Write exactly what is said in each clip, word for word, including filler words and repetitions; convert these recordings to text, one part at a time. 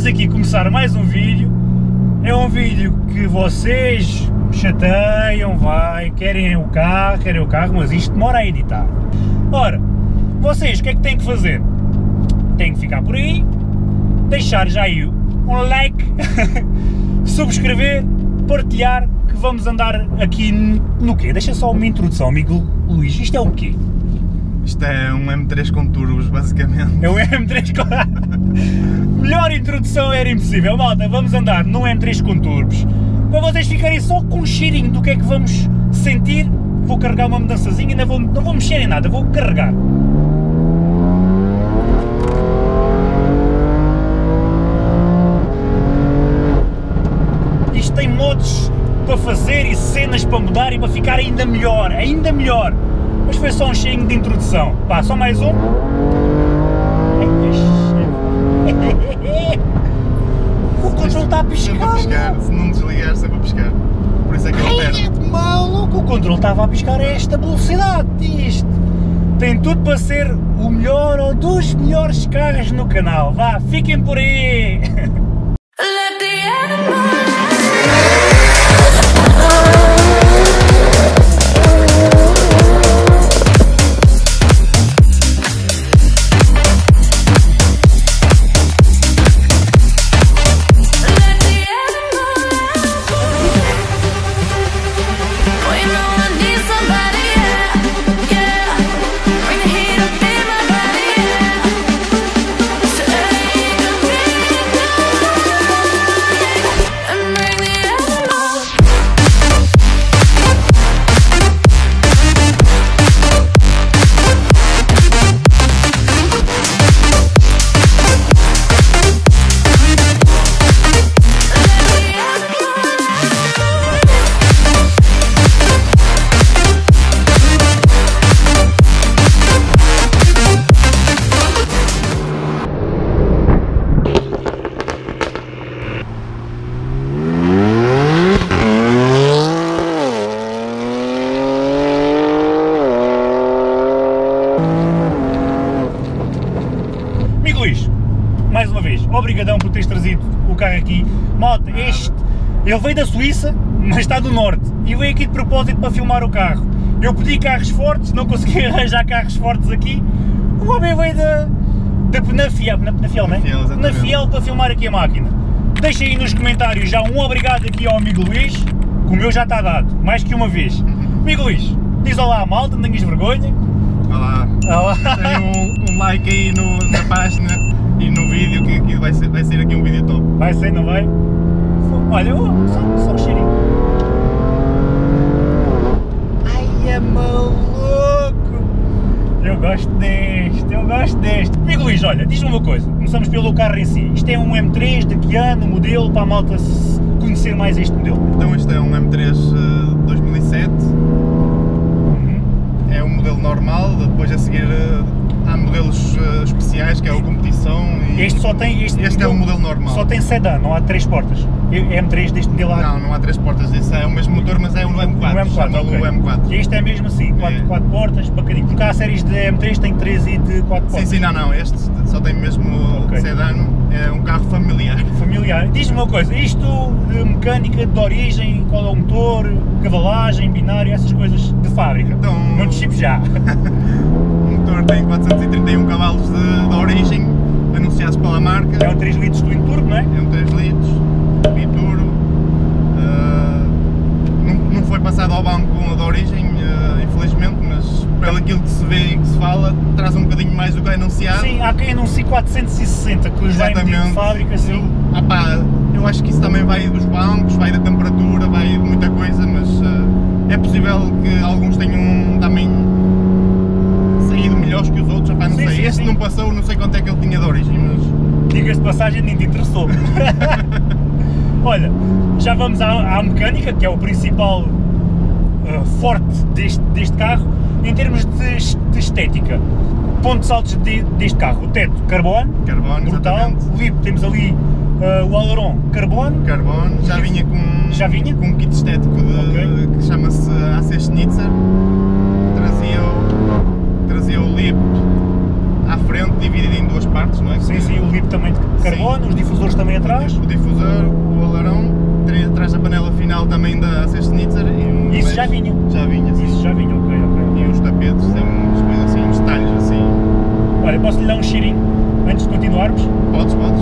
vamos aqui começar mais um vídeo. É um vídeo que vocês chateiam, vai, querem o carro, querem o carro, mas isto demora a editar. Ora, vocês o que é que têm que fazer? Têm que ficar por aí, deixar já aí um like, subscrever, partilhar, que vamos andar aqui no quê? Deixa só uma introdução, amigo Luís, isto é o quê? Isto é um M três com turbos, basicamente. É um M três com... Melhor introdução era impossível, malta, vamos andar num M três com turbos. Para vocês ficarem só com um cheirinho do que é que vamos sentir, vou carregar uma mudançazinha, ainda vou, não vou mexer em nada, vou carregar. Isto tem modos para fazer e cenas para mudar e para ficar ainda melhor, ainda melhor. Mas foi só um cheirinho de introdução. Pá, só mais um. O controle está a piscar. Sempre a piscar, se não desligar, sempre a piscar. Por isso é que ele perde. Ai, maluco, o controle estava a piscar a esta velocidade. Isto tem tudo para ser o melhor ou dos melhores carros no canal. Vá, fiquem por aí. Amigo Luís, mais uma vez, obrigadão por teres trazido o carro aqui. Malta, este, ele veio da Suíça, mas está do Norte, e veio aqui de propósito para filmar o carro. Eu pedi carros fortes, não consegui arranjar carros fortes aqui. O homem veio da, da, na Fiel, na, na Fiel, não é? Na Fiel para filmar aqui a máquina. Deixa aí nos comentários já um obrigado aqui ao amigo Luís, que o meu já está dado, mais que uma vez. Amigo Luís, diz olá à malta, não tenhas vergonha. Olá. Olá. Tem um, um like aí no, na página e no vídeo, que, que vai, ser, vai ser aqui um vídeo top. Vai ser, não vai? Olha, oh, só, só um cheirinho. Ai, é maluco! Eu gosto deste, eu gosto deste. Amigo Luís, olha, diz-me uma coisa, começamos pelo carro em si. Isto é um M três, de que ano, modelo, para a malta conhecer mais este modelo? Então este é um M três uh, dois mil e sete. É um modelo normal, depois a seguir há modelos especiais, que é a competição. E este só tem, este, este é o modelo normal. Só tem sedã, não há três portas. M três deste modelo há... Não, não há três portas, esse é o mesmo motor, mas é um M quatro. Um M quatro, okay. O M quatro. E este é mesmo assim, quatro, é. quatro portas, bacadinho. Porque há séries de M três que tem três e de quatro portas. Sim, sim, não, não, este só tem mesmo okay. sedã, é um carro familiar. Familiar. Diz-me uma coisa, isto de mecânica de origem, qual é o motor, cavalagem, binário, essas coisas de fábrica? Então, não te chipo já. O motor tem quatrocentos e trinta e um cavalos de, de origem, anunciados pela marca. É um três litros twin turbo, não é? É um três litros, biturbo. Uh, não, não foi passado ao banco da origem, uh, infelizmente, mas pelo aquilo que se vê e que se fala, traz um bocadinho mais do que é anunciado. Sim, há quem anuncie quatrocentos e sessenta, que os vem de fábrica, sim. Eu, opá, eu acho que isso também vai dos bancos, vai da temperatura, vai de muita coisa, mas uh, é possível que alguns tenham também saído melhores que os outros, opá, não sim, sei, sim, este sim. Não passou, não sei quanto é que ele tinha de origem, mas... Diga-se de passagem, nem te interessou. Olha, já vamos à, à mecânica, que é o principal uh, forte deste, deste carro, em termos de, de estética. Pontos altos de, deste carro, o teto carbono, carbono brutal, o lip, temos ali uh, o aileron carbono, carbono, já vinha com, já vinha? com um kit estético de, okay. que chama-se A C Schnitzer, trazia o, trazia o lip à frente, dividido em duas partes, não é? Sim, sim, o lip também de carbono, sim. Os difusores também atrás. O difusor, o alarão, atrás da panela final também da A C Schnitzer. E isso já vinha? Já vinha, sim. Isso já vinha, ok, ok. E os tapetes, é umas coisas assim, uns detalhes assim. Olha, posso lhe dar um cheirinho antes de continuarmos? Podes, podes.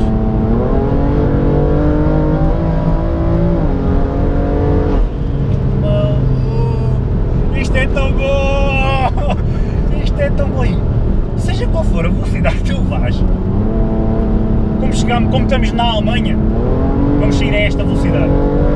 Isto é tão bom! Isto é tão bom! Seja qual for a velocidade que tu vais, como, chegamos, como estamos na Alemanha, vamos sair a esta velocidade.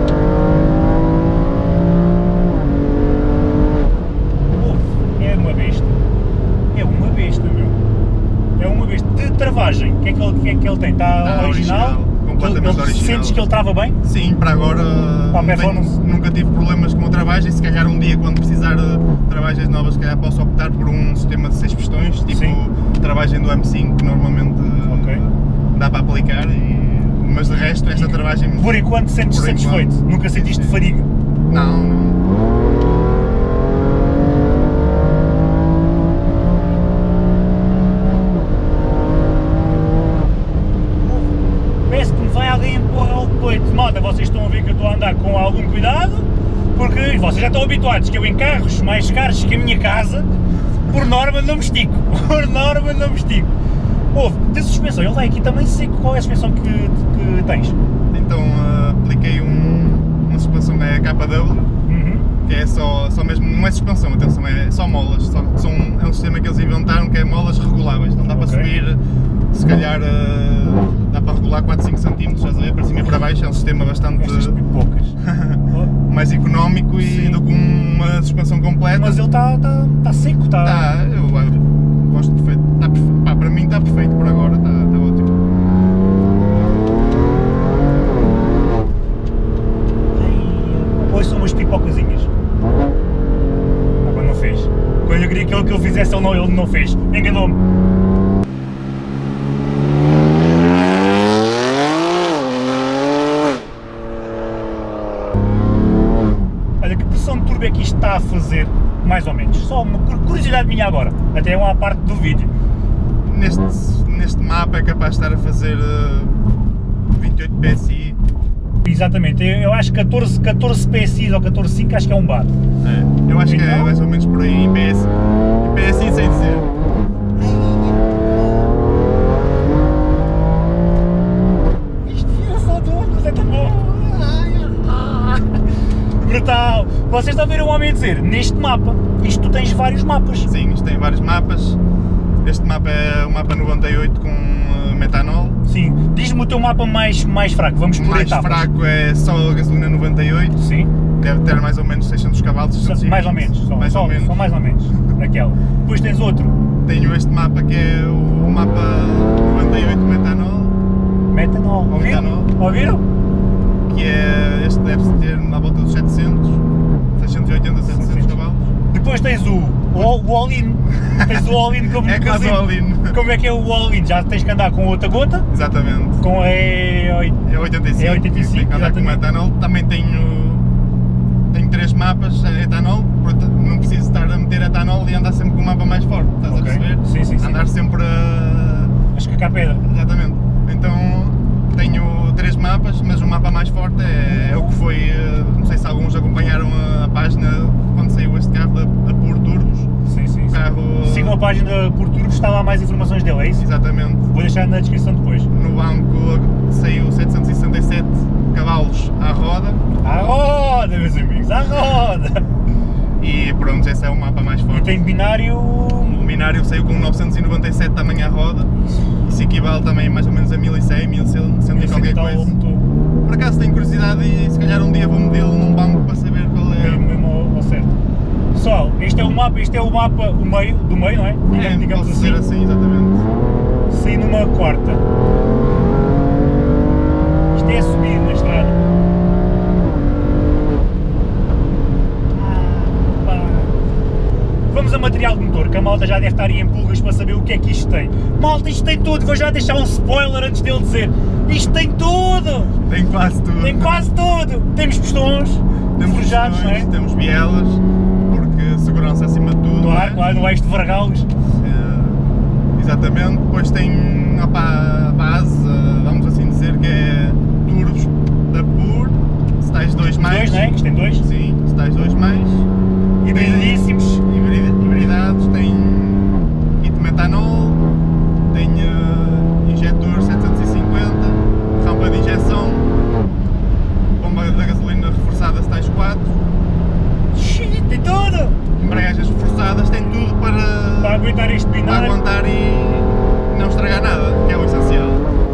Uf, é uma besta. É uma besta, meu. É uma besta. De travagem, o que é que ele, que é que ele tem? Está Está original? original. Completamente ele, original. Sentes que ele trava bem? Sim, para agora para não tenho, nunca tive problemas com a travagem. Se calhar um dia, quando precisar de travagens novas, se calhar posso optar por um sistema de seis pistões, tipo Sim. travagem do M cinco, que normalmente okay. dá para aplicar, e, mas de resto esta travagem... Por enquanto sentes satisfeito? Nunca sentiste sim. fadiga? Não, não. Malta, vocês estão a ver que eu estou a andar com algum cuidado, porque vocês já estão habituados que eu em carros mais caros que a minha casa, por norma não me estico, por norma não me estico. Ouve, de suspensão, ele vai aqui também seco, qual é a suspensão que, que tens? Então uh, apliquei um, uma suspensão da K W, uhum. que é só, só mesmo, não é suspensão, atenção, é só molas, só, são, é um sistema que eles inventaram que é molas reguláveis, não dá okay. para subir, se calhar uh, dá para regular quatro, cinco centímetros, estás a ver, para cima e para baixo, é um sistema bastante pipocas. mais económico e do que uma suspensão completa. Mas ele está tá, tá seco, está... Está, eu, eu gosto perfeito, está, pá, para mim está perfeito por agora, está, está ótimo. Hoje são umas pipocazinhas. Ah, quando não fez. Quando eu queria que ele, que ele fizesse, ele não, ele não fez, enganou-me. É que isto está a fazer, mais ou menos, só uma curiosidade minha agora, até uma parte do vídeo. Neste, neste mapa é capaz de estar a fazer uh, vinte e oito P S I. Exatamente, eu, eu acho que catorze, catorze P S I ou catorze vírgula cinco acho que é um bar. É, eu acho então, que é mais ou menos por aí em P S I, em P S I sei dizer. Isto é só donos, é tão bom. Brutal! Vocês estão a ver o homem a dizer, neste mapa, isto tu tens vários mapas. Sim, isto tem vários mapas. Este mapa é o mapa noventa e oito com uh, metanol. Sim, diz-me o teu mapa mais, mais fraco, vamos por etapas. O mais fraco é só a gasolina noventa e oito. Sim. Deve ter mais ou menos seiscentos cavalos, seiscentos e vinte. Mais ou menos, só mais, só, ou menos. Só mais ou menos, naquela. Depois tens outro. Tenho este mapa que é o mapa noventa e oito metanol. Metanol, ouviram? Metanol. Ouviram? Que é, este deve ter na volta dos setecentos, seiscentos e oitenta, setecentos cavalos. Depois tens o, o, o all-in, tens o all-in como é quase o all-in. Como é que é o all-in? Já tens que andar com outra gota? Exatamente. Com a E oitenta e cinco, é oitenta e cinco, tem que andar com etanol. Também tenho, tenho três mapas a etanol, portanto não preciso estar a meter etanol e andar sempre com o mapa mais forte, estás okay. a perceber? Sim, sim, sim. Andar sempre a... a escacar pedra. Exatamente. Então tenho três mapas, mas o mapa mais forte é, é o que foi, não sei se alguns acompanharam a, a página quando saiu este carro da, da Pur Turbos. Sim, sim, o carro, sim. Sigam a página da Pur Turbos, está lá mais informações dele, é isso? Exatamente. Vou deixar na descrição depois. No banco saiu setecentos e sessenta e sete cavalos à roda. À roda, meus amigos, à roda! E pronto, esse é o mapa mais forte. E tem binário... O binário saiu com novecentos e noventa e sete também à roda. Isso equivale também mais ou menos a mil e cem, mil e cem e qualquer coisa. Por acaso tenho curiosidade e se calhar um dia vou medê-lo num banco para saber qual é. Mesmo, mesmo ao certo. Pessoal, este é o mapa, este é o mapa, o meio, do meio, não é? Digamos, é, digamos pode assim. ser assim, exatamente. Saí numa quarta. Isto é a subir na estrada. Vamos a material de motor, que a malta já deve estar aí em pulgas para saber o que é que isto tem. Malta, isto tem tudo, vou já deixar um spoiler antes dele dizer. Isto tem tudo! Tem quase tudo. Tem quase tudo! Temos pistões, temos forjados, não é? Temos bielas, porque segurança acima de tudo. Claro, é? claro, não vais de vargá-los. Uh, Exatamente, depois tem opa, a base, vamos assim dizer, que é turbos da Pure, Style dois mais. Dois, não é? Que tem dois? Sim, Style dois mais. Hibridíssimos. Hibridados, tem kit metanol, tem uh, injetor setecentos e cinquenta, rampa de injeção, bomba da gasolina reforçada Style quatro. Xiii, tem tudo! Embreagens reforçadas, tem tudo para, Para aguentar este para binário. aguentar e não estragar nada, que é o essencial.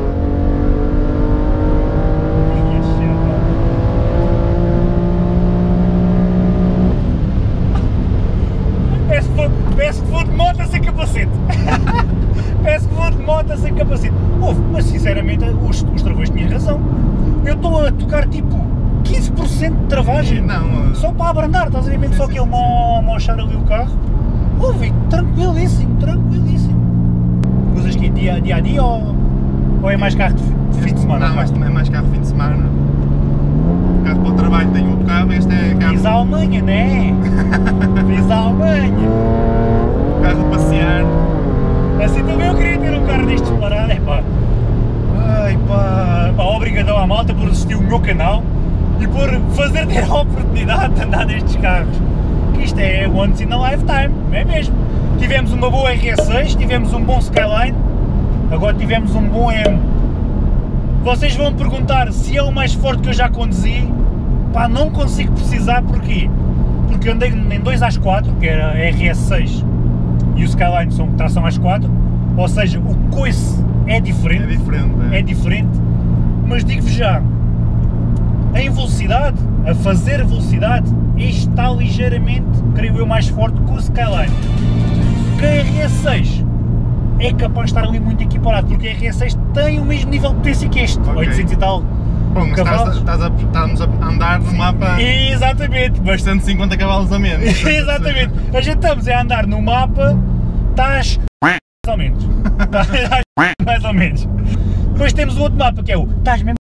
Parece que vou- parece que vou de moto sem capacete. Parece que vou de moto sem capacete. Ouve, mas sinceramente, os, os travões tinham razão. Eu estou a tocar tipo quinze por cento de travagem. Não, Só para abrandar, estás a ver mesmo Sim, só sim, que ele sim, mal mochar ali o carro. Ouve, tranquilíssimo, tranquilíssimo. Usas que dia, dia a dia ou, ou é mais carro de, fi- de fim de semana? Não, este é mais carro de fim de semana. Carro para o trabalho tem outro carro, este é carro, Fiz a Alemanha, não é? Fiz a Alemanha. carro de passear. Assim também eu queria ter um carro destes para é pá. Ai pá, pá, obrigadão à malta por assistir o meu canal e por fazer ter a oportunidade de andar nestes carros. Que isto é once in a lifetime, não é mesmo? Tivemos uma boa R S seis, tivemos um bom Skyline, agora tivemos um bom M. Vocês vão perguntar se é o mais forte que eu já conduzi. Pá, não consigo precisar, porquê? Porque andei em dois às quatro, que era a R S seis e o Skyline são tração às quatro, ou seja, o coice é diferente, É diferente. é diferente, mas digo-vos já, em velocidade, a fazer velocidade, este está ligeiramente, creio eu, mais forte que o Skyline. Que a R S seis é capaz de estar ali muito equiparado, porque a R S seis tem o mesmo nível de potência que este, Ok. oitocentos e tal Bom, cavalos. estás a, estás a, estamos a andar no mapa Exatamente, mas cento e cinquenta cavalos a menos. exatamente, a gente estamos a andar no mapa, estás mais ou menos, estás mais ou menos. Depois temos o outro mapa que é o estás mesmo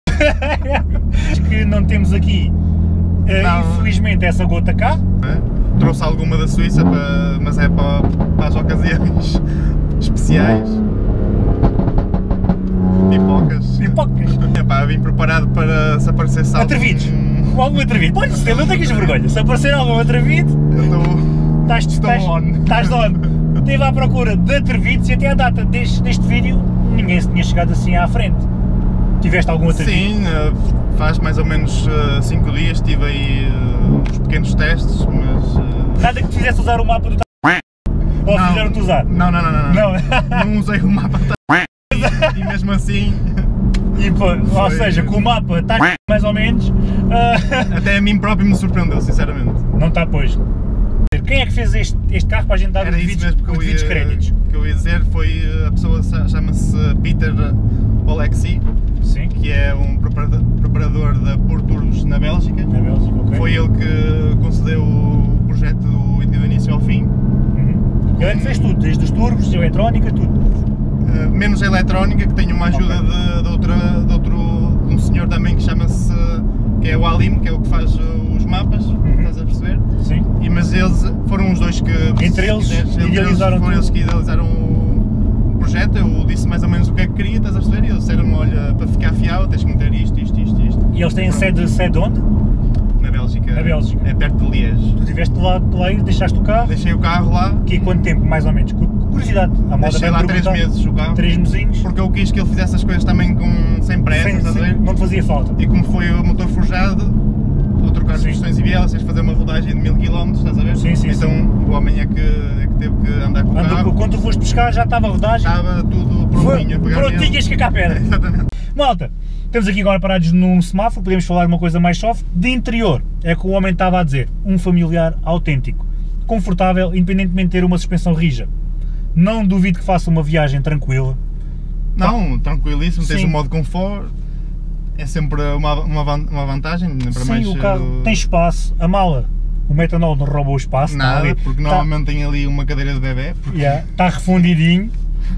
que não temos aqui, eh, Não. infelizmente, essa gota cá. Trouxe alguma da Suíça, para, mas é para, para as ocasiões especiais. Pipocas. Pipocas. Epá, vim preparado para se aparecer salto. Atrevidos. Algum atrevido, pode ser, não tenhas vergonha, se aparecer algum atrevido, Eu estou. estás, Estou estás, on. estás on. Estive à procura de atrevidos e até à data deste, deste vídeo ninguém se tinha chegado assim à frente. Tiveste algum atrevido? Sim, eh, faz mais ou menos cinco dias tive aí eh, uns pequenos testes, mas. eh, Nada que te fizesse usar o mapa do ta- ou não, fizeram-te usar? Não, não, não, não. Não. Não usei o mapa e, e mesmo assim. E, pô, ou Foi- seja, com o mapa está mais ou menos, ah, Até a mim próprio me surpreendeu, sinceramente. não está pois. Quem é que fez este, este carro para a gente dar os Era isso devidos, mesmo que os eu, devidos ia, créditos? que eu ia dizer, foi a pessoa chama-se Peter Olexi, Sim, que é um preparador, preparador da Pure Turbos na Bélgica. na Bélgica, ok. Foi ele que concedeu o projeto do, do início ao fim. Uhum. Ele é que fez tudo, desde os turbos, eletrónica, tudo. Uh, menos a eletrónica, que tem uma ajuda Ok. de, de, outra, de outro de um senhor também que chama-se, que é o Alim, que é o que faz uh, os mapas, estás a perceber? Sim. E, mas eles foram os dois que, Entre se eles, quiseres, entre idealizaram eles, foram tudo. eles que idealizaram o, o projeto. Eu disse mais ou menos o que é que queria, estás a perceber? E eles disseram-me, olha, para ficar fiável tens que meter isto, isto, isto, isto. E eles têm sede, sede onde? Na Bélgica. Na Bélgica. É perto de Liège. Tu estiveste lá, lá e deixaste o carro, Deixei o carro lá, aqui quanto tempo, mais ou menos? Cu- Curiosidade, a moda deixei vai lá três perguntar. meses o carro, Três mesinhos, porque eu quis que ele fizesse as coisas também com, sem pressa, sem, estás a ver? sem, não te fazia falta. E como foi o motor forjado, vou trocar as Sim. pistões e bielas, tens de fazer uma rodagem de mil quilómetros, estás a ver? Sim, sim, Então o homem é que, é que teve que andar com o Andou- carro, quando tu foste buscar já estava a rodagem, estava tudo prontinho a pegar nele. prontinhas que cá a pedra. Exatamente. Malta, estamos aqui agora parados num semáforo, podemos falar de uma coisa mais soft. De interior, é que o homem estava a dizer, um familiar autêntico, confortável, independentemente de ter uma suspensão rija. Não duvido que faça uma viagem tranquila. Não, tranquilíssimo, tens Sim. o modo conforto, é sempre uma, uma, van- uma vantagem, ainda para Sim, mais... o carro eh, tem espaço, a mala, o metanol não roubou o espaço. está nada, ali, porque está- normalmente tem ali uma cadeira de bebê, porque Yeah, está refundidinho.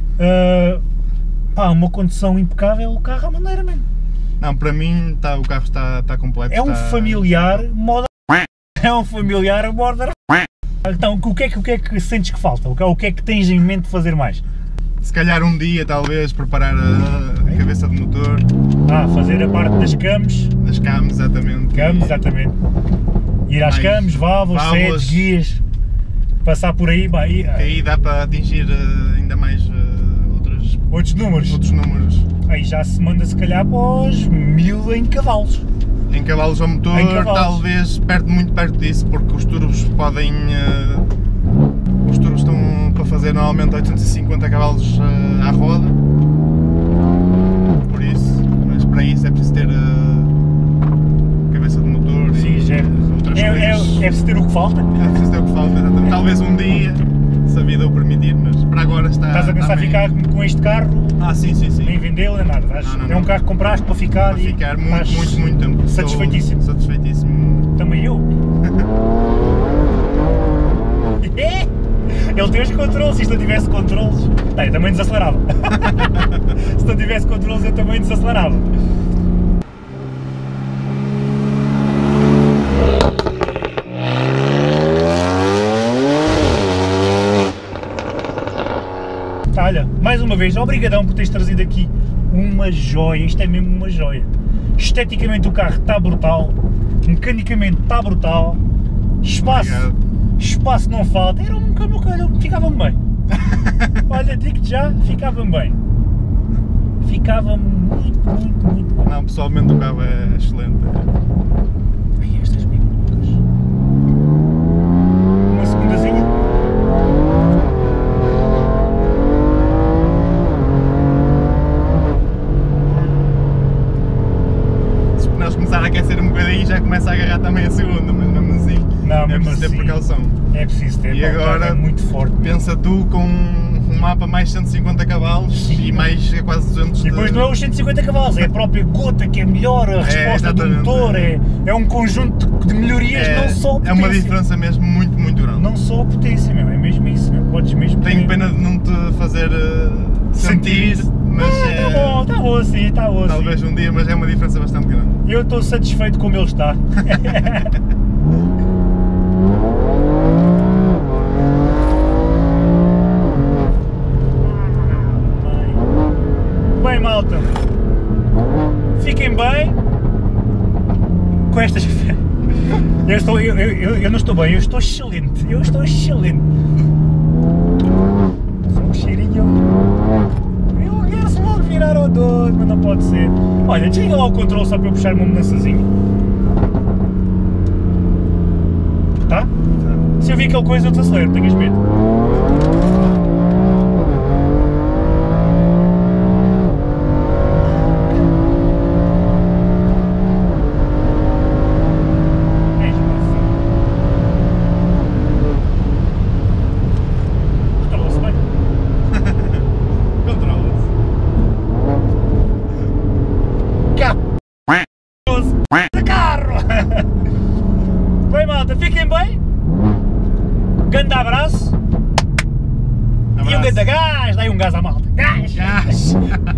Uh, pá, uma condução impecável, o carro à maneira, mano. não, para mim tá, o carro está, está completo. É um está- familiar moda. É um familiar border. Então, o que é que, o que é que sentes que falta? O que, o que é que tens em mente de fazer mais? Se calhar um dia, talvez, preparar a, a cabeça de motor. Ah, fazer a parte das cams. Das cams, exatamente. Cams, exatamente. Ir às Mais cams, válvulas, válvulas. setes, guias. Passar por aí, bah, e, Que aí dá para atingir uh, ainda mais uh, outros, outros números. outros números. Aí já se manda se calhar para os mil em cavalos. Em cavalos ao motor, Em cavalos. talvez perto, muito perto disso, porque os turbos podem. Uh, os turbos estão para fazer normalmente oitocentos e cinquenta cavalos uh, à roda. Por isso, mas para isso é preciso ter uh, cabeça de motor Sim, e já é, outras é, é, coisas. é preciso ter o que falta. É preciso ter o que falta, exatamente. Talvez um dia, se a vida o permitir, mas para agora está. Estás a pensar está ficar bem. com este carro, Ah, sim, sim, sim. nem vendê-lo, nem nada. Estás- Não, não, é um não. carro que compraste para ficar Para e ficar muito, estás muito, muito tempo. satisfeitíssimo. Estou satisfeitíssimo. Também eu. Ele tem os controles, se isto não tivesse controles, tá, eu também desacelerava. Se não tivesse controles eu também desacelerava. Olha, mais uma vez, obrigadão por teres trazido aqui uma joia, isto é mesmo uma joia. Esteticamente o carro está brutal, mecanicamente está brutal, espaço, Obrigado. espaço não falta, era um carro, ficava-me bem. Olha, digo-te já, ficava-me bem. Ficava muito, muito, muito bem. Não, pessoalmente o carro é excelente. Ai, estas bem loucas. Uma segundazinha. Se nós começar a aquecer um bocadinho já começa a agarrar também a segunda, mas mesmo assim Não, é mesmo preciso assim. ter precaução. É preciso ter, E pá, o carro agora, é muito forte. Pensa tu com um mapa mais cento e cinquenta cavalos Sim. e mais quase duzentos E depois de... não é os cento e cinquenta cavalos, é a própria gota que é melhor, a resposta do exatamente. motor, é, é um conjunto de melhorias, é, não só a é potência. uma diferença mesmo muito, muito grande. Não só a potência, meu, é mesmo isso, meu. Podes mesmo Tenho ter- pena de não te fazer uh, sentir, Sentir. mas Ah, é, tá bom, tá bom assim, tá bom assim. talvez um dia, mas é uma diferença bastante grande. Eu estou satisfeito como ele está. Bem, malta, fiquem bem com estas. Eu, estou, eu, eu, eu não estou bem, eu estou excelente, eu estou excelente. Só um cheirinho. Eu quero-se logo virar ao doido, mas não pode ser. Olha, desliga lá o controle só para eu puxar uma mudançazinha. Tá? Se eu vi aquela coisa eu desacelero, tenhas medo. Mesmo assim. Controla-se bem. Controla-se. Caposo de carro! Bem, malta, fiquem bem. Grande abraço. E um Abraço. grande gás, dá aí um gás à malta. Gás! Gás.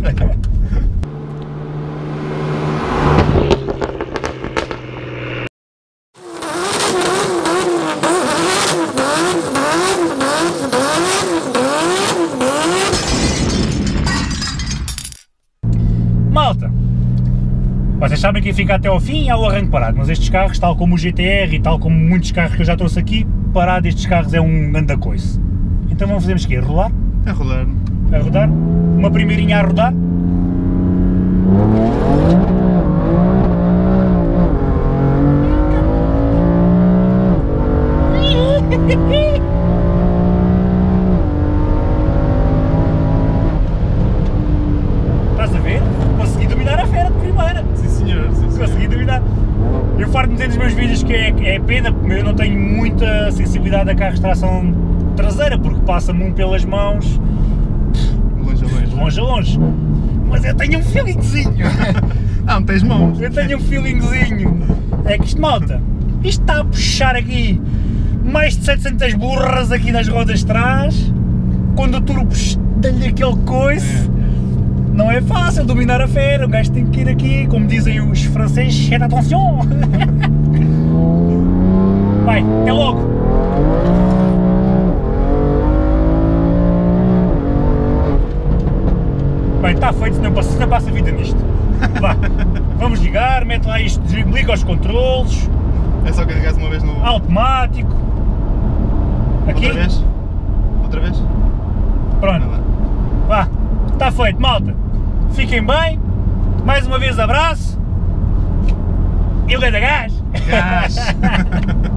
Malta, vocês sabem que fica até ao fim é o arranque parado, mas estes carros, tal como o G T R e tal como muitos carros que eu já trouxe aqui, parar destes carros é um grande coice. Então vamos fazer o quê? Rolar? É rodar. A rodar? Uma primeirinha a rodar? Estás a ver? Consegui dominar a fera de primeira. Sim senhor, sim senhor. Consegui dominar. Eu farto-me dizer nos meus vídeos que é, é pena, porque eu não tenho muita sensibilidade a carros de tração traseira, porque passa-me um pelas mãos, Longe a longe. de longe a longe. Mas eu tenho um feelingzinho. Ah, não tens mãos. Eu tenho um feelingzinho. É que isto, malta, isto está a puxar aqui mais de setecentas burras aqui nas rodas de trás. Quando o turbo dá-lhe aquele coice. Não é fácil dominar a fera, o gajo tem que ir aqui, como dizem os franceses, faites attention! Vai, até logo! Bem, está feito, senão passa, senão passa a vida nisto. Vá, vamos ligar, mete lá isto, liga os controles. É só carregar uma vez no... Automático. Aqui. Outra vez? Outra vez? Pronto. Vá, está feito, malta. Fiquem bem. Mais uma vez abraço. E o grande gás. Gás.